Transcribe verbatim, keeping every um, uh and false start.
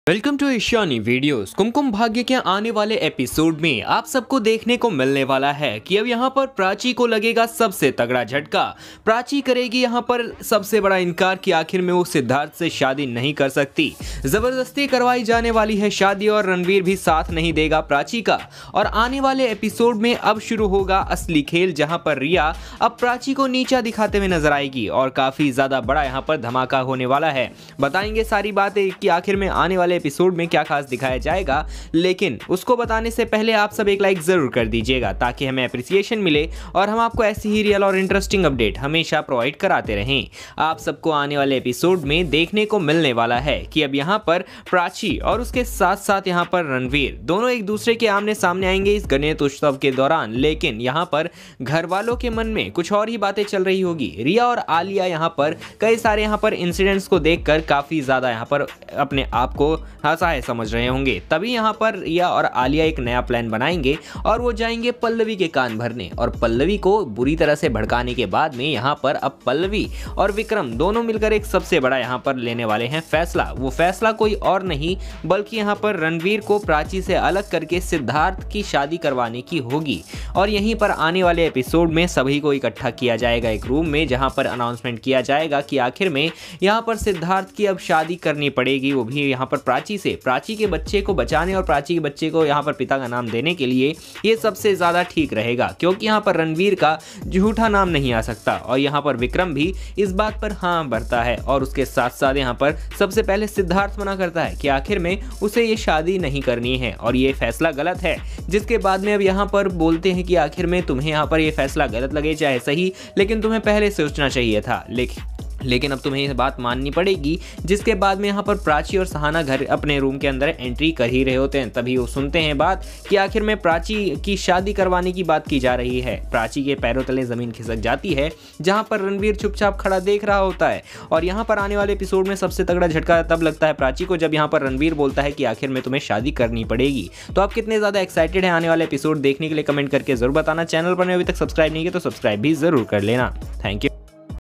Welcome to Ishani videos. Kumkum Bhagya के आने वाले एपिसोड में आप सबको देखने को मिलने वाला है कि अब यहाँ पर प्राची को लगेगा सबसे तगड़ा झटका। प्राची करेगी यहाँ पर सबसे बड़ा इनकार कि आखिर में वो सिद्धार्थ से शादी नहीं कर सकती। जबरदस्ती करवाई जाने वाली है शादी और रणवीर भी साथ नहीं देगा प्राची का। और आने वाले एपिसोड में अब शुरू होगा असली खेल, जहाँ पर रिया अब प्राची को नीचा दिखाते हुए नजर आएगी और काफी ज्यादा बड़ा यहाँ पर धमाका होने वाला है। बताएंगे सारी बातें कि आखिर में आने वाले एपिसोड में क्या खास दिखाया जाएगा, लेकिन उसको बताने से पहले आप सब एक लाइक जरूर कर दीजिएगा ताकि हमें अप्रिसिएशन मिले और हम आपको ऐसी ही रियल और इंटरेस्टिंग अपडेट हमेशा प्रोवाइड कराते रहें। आप सबको आने वाले एपिसोड में देखने को मिलने वाला है कि अब यहाँ पर प्राची और उसके साथ साथ यहाँ पर रणवीर दोनों एक दूसरे के आमने सामने आएंगे इस गणेश उत्सव के दौरान। लेकिन यहाँ पर घर वालों के मन में कुछ और ही बातें चल रही होगी। रिया और आलिया यहाँ पर कई सारे यहाँ पर इंसिडेंट्स को देखकर काफी ज्यादा यहाँ पर अपने आप को हंसाए समझ रहे होंगे। तभी यहाँ पर रिया और आलिया एक नया प्लान बनाएंगे और वो जाएंगे पल्लवी के कान भरने। और पल्लवी को बुरी तरह से भड़काने के बाद में यहाँ पर अब पल्लवी और विक्रम दोनों मिलकर एक सबसे बड़ा यहाँ पर लेने वाले हैं फैसला। वो फैसला कोई और नहीं बल्कि यहाँ पर रणवीर को प्राची से अलग करके सिद्धार्थ की शादी करवाने की होगी। और यहीं पर आने वाले एपिसोड में सभी को इकट्ठा किया जाएगा एक रूम में, जहाँ पर अनाउंसमेंट किया जाएगा कि आखिर में यहाँ पर सिद्धार्थ की अब शादी करनी पड़ेगी, वो भी यहाँ पर प्राची से। प्राची के बच्चे को बचाने और प्राची के बच्चे को यहाँ पर पिता का नाम देने के लिए ये सबसे ज्यादा ठीक रहेगा, क्योंकि यहाँ पर रणवीर का झूठा नाम नहीं आ सकता। और यहाँ पर विक्रम भी इस बात पर हाँ भरता है और उसके साथ साथ यहाँ पर सबसे पहले सिद्धार्थ मना करता है कि आखिर में उसे ये शादी नहीं करनी है और ये फैसला गलत है। जिसके बाद में अब यहाँ पर बोलते हैं कि आखिर में तुम्हें यहाँ पर ये फैसला गलत लगे चाहे सही, लेकिन तुम्हें पहले सोचना चाहिए था। लेकिन लेकिन अब तुम्हें ये बात माननी पड़ेगी। जिसके बाद में यहाँ पर प्राची और सहाना घर अपने रूम के अंदर एंट्री कर ही रहे होते हैं। तभी वो सुनते हैं बात कि आखिर में प्राची की शादी करवाने की बात की जा रही है। प्राची के पैरों तले जमीन खिसक जाती है, जहाँ पर रणवीर चुपचाप खड़ा देख रहा होता है। और यहाँ पर आने वाले एपिसोड में सबसे तगड़ा झटका तब लगता है प्राची को जब यहाँ पर रणवीर बोलता है कि आखिर में तुम्हें शादी करनी पड़ेगी। तो आप कितने ज्यादा एक्साइटेड हैं आने वाले एपिसोड देखने के लिए कमेंट करके जरूर बताना। चैनल पर अभी तक सब्सक्राइब नहीं किया तो सब्सक्राइब भी जरूर कर लेना। Thank you.